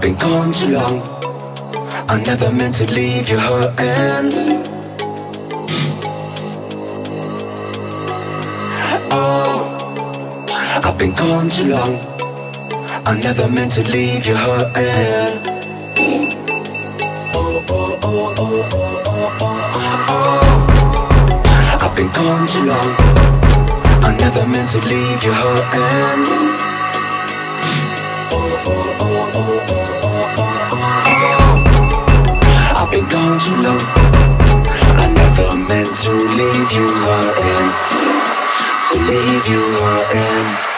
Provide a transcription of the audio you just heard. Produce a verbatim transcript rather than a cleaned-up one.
been gone too long. I never meant to leave you hurting. Oh, I've been gone too long. I never meant to leave you hurting. Oh, oh, oh, oh, oh, oh, oh, oh. I've been gone too long. I never meant to leave you hurting. Oh, oh, oh, oh, oh, oh, oh, oh. I've been gone too long. I never meant to leave you hurting. To leave you hurting.